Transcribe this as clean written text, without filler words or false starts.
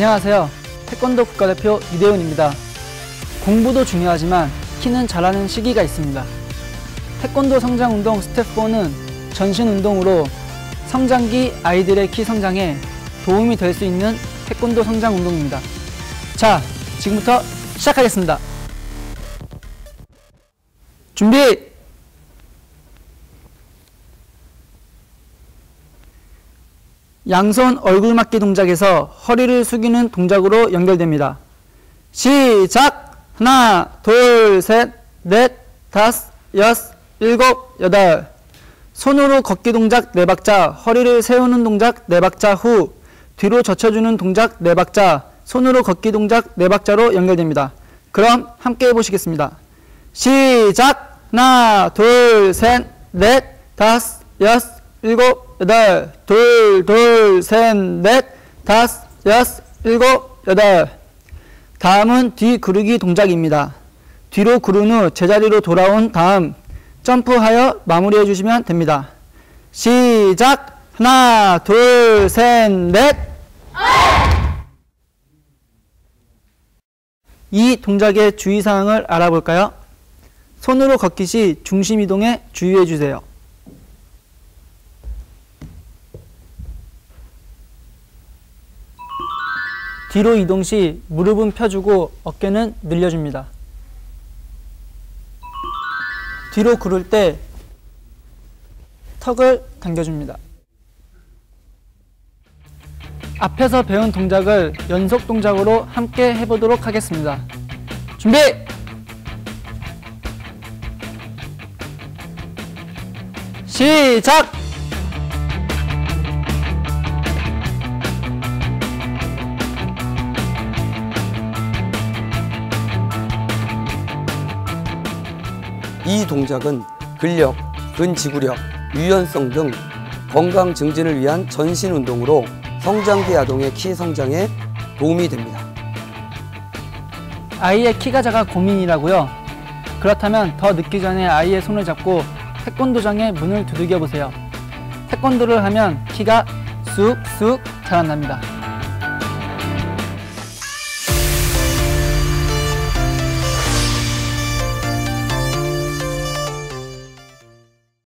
안녕하세요. 태권도 국가대표 이대훈입니다. 공부도 중요하지만 키는 자라는 시기가 있습니다. 태권도 성장운동 스텝 4는 전신운동으로 성장기 아이들의 키 성장에 도움이 될 수 있는 태권도 성장운동입니다. 자, 지금부터 시작하겠습니다. 준비! 양손 얼굴 맞기 동작에서 허리를 숙이는 동작으로 연결됩니다. 시작! 하나, 둘, 셋, 넷, 다섯, 여섯, 일곱, 여덟. 손으로 걷기 동작 4박자, 허리를 세우는 동작 4박자 후, 뒤로 젖혀주는 동작 4박자, 손으로 걷기 동작 4박자로 연결됩니다. 그럼 함께 해보시겠습니다. 시작! 하나, 둘, 셋, 넷, 다섯, 여섯, 일곱, 여덟. 둘, 둘, 셋, 넷, 다섯, 여섯, 일곱, 여덟. 다음은 뒤 구르기 동작입니다. 뒤로 구른 후 제자리로 돌아온 다음 점프하여 마무리해 주시면 됩니다. 시작! 하나, 둘, 셋, 넷. 이 동작의 주의사항을 알아볼까요? 손으로 걷기 시 중심 이동에 주의해 주세요. 뒤로 이동 시 무릎은 펴주고 어깨는 늘려줍니다. 뒤로 구를 때 턱을 당겨줍니다. 앞에서 배운 동작을 연속 동작으로 함께 해보도록 하겠습니다. 준비! 시작! 이 동작은 근력, 근지구력, 유연성 등 건강 증진을 위한 전신 운동으로 성장기 아동의 키 성장에 도움이 됩니다. 아이의 키가 작아 고민이라고요? 그렇다면 더 늦기 전에 아이의 손을 잡고 태권도장의 문을 두들겨 보세요. 태권도를 하면 키가 쑥쑥 자란답니다.